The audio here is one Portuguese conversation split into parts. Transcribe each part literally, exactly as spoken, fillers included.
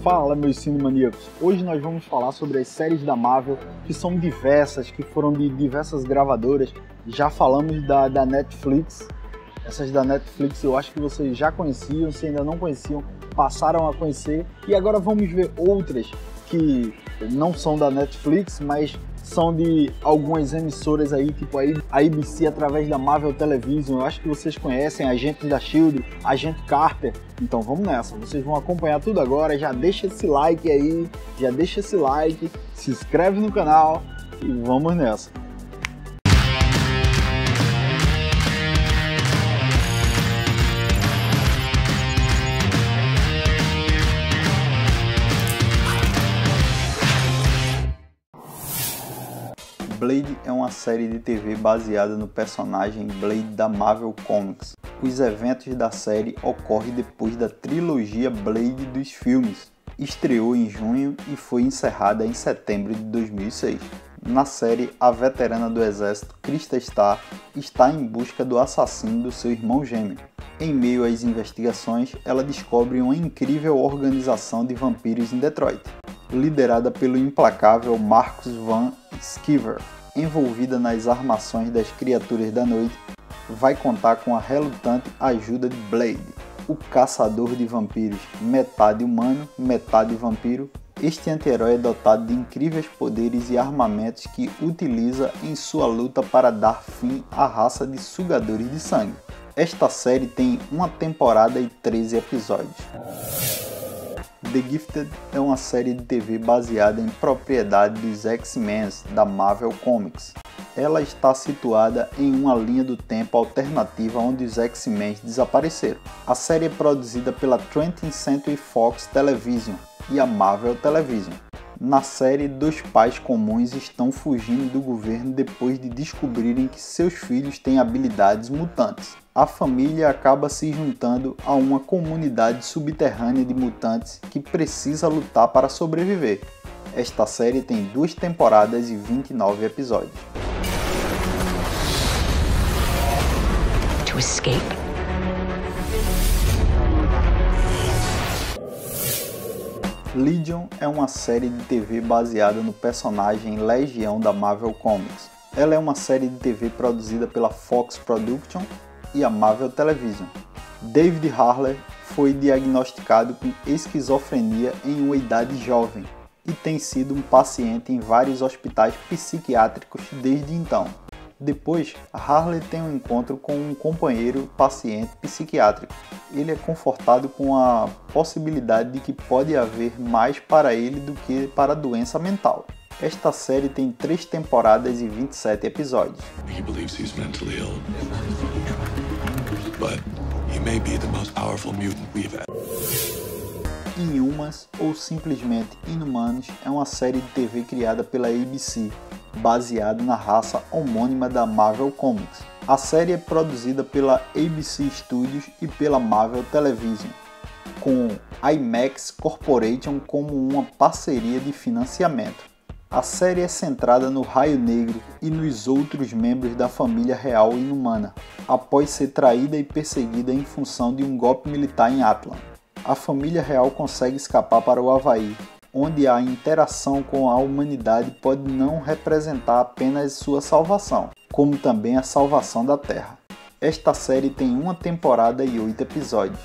Fala, meus cinemaníacos! Hoje nós vamos falar sobre as séries da Marvel, que são diversas, que foram de diversas gravadoras. Já falamos da, da Netflix. Essas da Netflix eu acho que vocês já conheciam, se ainda não conheciam, passaram a conhecer. E agora vamos ver outras que não são da Netflix, mas são de algumas emissoras aí, tipo a A B C através da Marvel Television. Eu acho que vocês conhecem, Agentes da Shield, Agente Carter. Então vamos nessa, vocês vão acompanhar tudo agora. Já deixa esse like aí, já deixa esse like, se inscreve no canal e vamos nessa. Blade é uma série de T V baseada no personagem Blade da Marvel Comics. Os eventos da série ocorrem depois da trilogia Blade dos filmes. Estreou em junho e foi encerrada em setembro de dois mil e seis. Na série, a veterana do exército Krista Starr está em busca do assassino do seu irmão gêmeo. Em meio às investigações, ela descobre uma incrível organização de vampiros em Detroit, liderada pelo implacável Marcus Van Sciver. Envolvida nas armações das criaturas da noite, vai contar com a relutante ajuda de Blade, o caçador de vampiros, metade humano, metade vampiro. Este anti-herói é dotado de incríveis poderes e armamentos que utiliza em sua luta para dar fim à raça de sugadores de sangue. Esta série tem uma temporada e treze episódios. The Gifted é uma série de T V baseada em propriedade dos X-Men da Marvel Comics. Ela está situada em uma linha do tempo alternativa onde os X-Men desapareceram. A série é produzida pela twentieth Century Fox Television e a Marvel Television. Na série, dois pais comuns estão fugindo do governo depois de descobrirem que seus filhos têm habilidades mutantes. A família acaba se juntando a uma comunidade subterrânea de mutantes que precisa lutar para sobreviver. Esta série tem duas temporadas e vinte e nove episódios. To escape. Legion é uma série de T V baseada no personagem Legião da Marvel Comics. Ela é uma série de T V produzida pela Fox Production e a Marvel Television. David Harler foi diagnosticado com esquizofrenia em uma idade jovem e tem sido um paciente em vários hospitais psiquiátricos desde então. Depois, Harley tem um encontro com um companheiro paciente psiquiátrico. Ele é confortado com a possibilidade de que pode haver mais para ele do que para a doença mental. Esta série tem três temporadas e vinte e sete episódios. He believes he's mentally ill, but he may be the most powerful mutant we've had. Inhumanos ou simplesmente Inumanos é uma série de T V criada pela A B C, baseada na raça homônima da Marvel Comics. A série é produzida pela A B C Studios e pela Marvel Television, com IMAX Corporation como uma parceria de financiamento. A série é centrada no Raio Negro e nos outros membros da família real inumana, após ser traída e perseguida em função de um golpe militar em Atlan. A família real consegue escapar para o Havaí, onde a interação com a humanidade pode não representar apenas sua salvação, como também a salvação da Terra. Esta série tem uma temporada e oito episódios.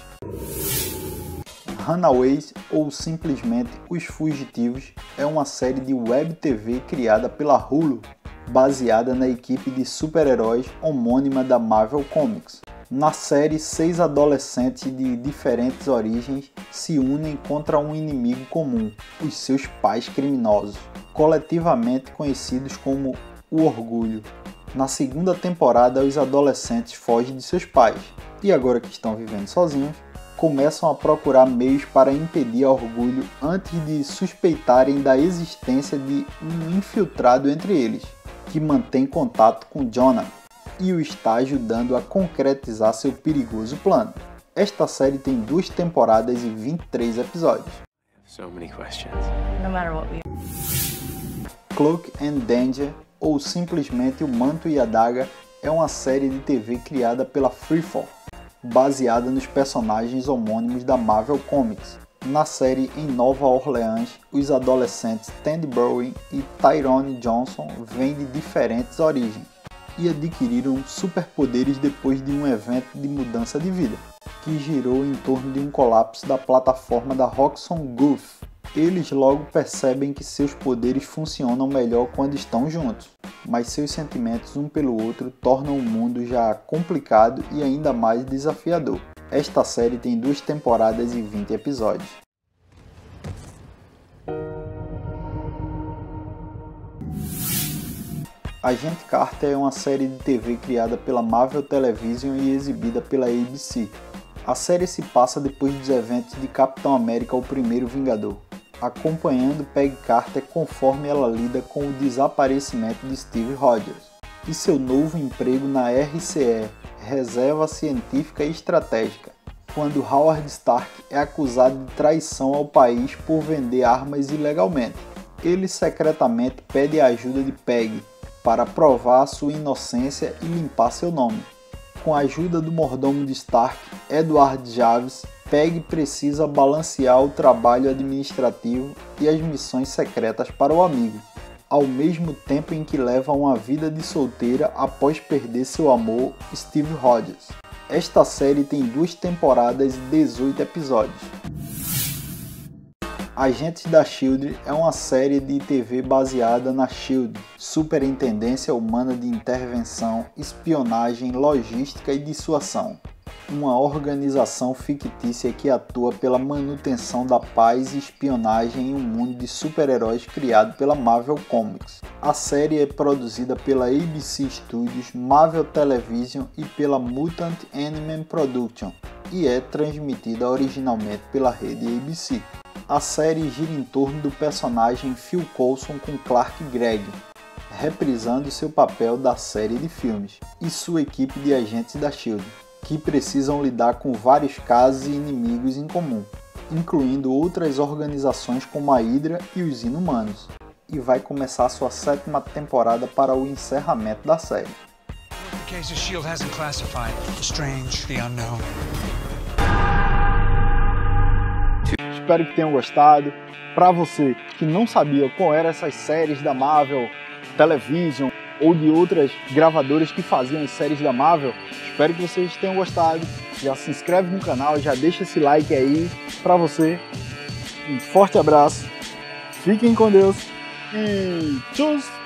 Runaways, ou simplesmente Os Fugitivos, é uma série de web T V criada pela Hulu, baseada na equipe de super-heróis homônima da Marvel Comics. Na série, seis adolescentes de diferentes origens se unem contra um inimigo comum, os seus pais criminosos, coletivamente conhecidos como o Orgulho. Na segunda temporada, os adolescentes fogem de seus pais e, agora que estão vivendo sozinhos, começam a procurar meios para impedir a Orgulho antes de suspeitarem da existência de um infiltrado entre eles, que mantém contato com Jonah e o está ajudando a concretizar seu perigoso plano. Esta série tem duas temporadas e vinte e três episódios. So many questions. No matter what we... Cloak and Danger, ou simplesmente O Manto e a Daga, é uma série de T V criada pela Freeform, baseada nos personagens homônimos da Marvel Comics. Na série em Nova Orleans, os adolescentes Tandy Bowen e Tyrone Johnson vêm de diferentes origens e adquiriram superpoderes depois de um evento de mudança de vida, que girou em torno de um colapso da plataforma da Roxxon Goof. Eles logo percebem que seus poderes funcionam melhor quando estão juntos, mas seus sentimentos um pelo outro tornam o mundo já complicado e ainda mais desafiador. Esta série tem duas temporadas e vinte episódios. Agente Carter é uma série de T V criada pela Marvel Television e exibida pela A B C. A série se passa depois dos eventos de Capitão América o Primeiro Vingador, acompanhando Peggy Carter conforme ela lida com o desaparecimento de Steve Rogers e seu novo emprego na R C E, Reserva Científica e Estratégica, quando Howard Stark é acusado de traição ao país por vender armas ilegalmente. Ele secretamente pede a ajuda de Peggy para provar sua inocência e limpar seu nome. Com a ajuda do mordomo de Stark, Edward Javes, Peggy precisa balancear o trabalho administrativo e as missões secretas para o amigo, ao mesmo tempo em que leva uma vida de solteira após perder seu amor, Steve Rogers. Esta série tem duas temporadas e dezoito episódios. Agentes da Shield é uma série de T V baseada na Shield, Superintendência Humana de Intervenção, Espionagem, Logística e Dissuasão, uma organização fictícia que atua pela manutenção da paz e espionagem em um mundo de super-heróis criado pela Marvel Comics. A série é produzida pela A B C Studios, Marvel Television e pela Mutant Anime Production e é transmitida originalmente pela rede A B C. A série gira em torno do personagem Phil Coulson com Clark Gregg, reprisando seu papel da série de filmes, e sua equipe de agentes da Shield, que precisam lidar com vários casos e inimigos em comum, incluindo outras organizações como a Hydra e os Inumanos, e vai começar sua sétima temporada para o encerramento da série. The case of Shield hasn't classified the strange, the unknown. Espero que tenham gostado. Para você que não sabia qual eram essas séries da Marvel Television ou de outras gravadoras que faziam as séries da Marvel, espero que vocês tenham gostado. Já se inscreve no canal, já deixa esse like aí para você. Um forte abraço, fiquem com Deus e tchau!